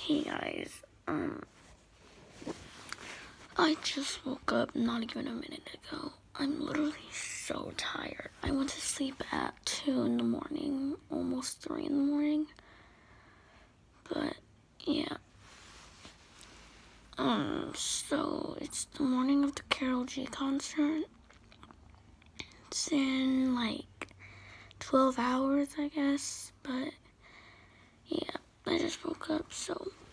Hey guys, I just woke up not even a minute ago. I'm literally so tired. I went to sleep at 2 in the morning, almost 3 in the morning. But yeah. So it's the morning of the Karol G concert. It's in like 12 hours, I guess. But yeah, I just woke up, so